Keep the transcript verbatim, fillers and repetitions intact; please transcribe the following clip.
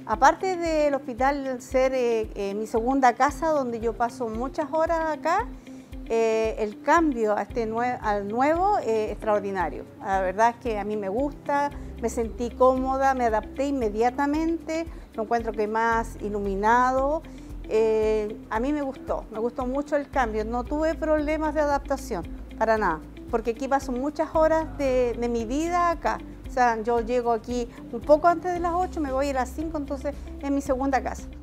Aparte del hospital ser eh, eh, mi segunda casa, donde yo paso muchas horas acá, eh, el cambio a este nue al nuevo es eh, extraordinario. La verdad es que a mí me gusta, me sentí cómoda, me adapté inmediatamente, lo encuentro que más iluminado. Eh, a mí me gustó, me gustó mucho el cambio, no tuve problemas de adaptación, para nada, porque aquí paso muchas horas de, de mi vida acá. O sea, yo llego aquí un poco antes de las ocho, me voy a las cinco, entonces es mi segunda casa.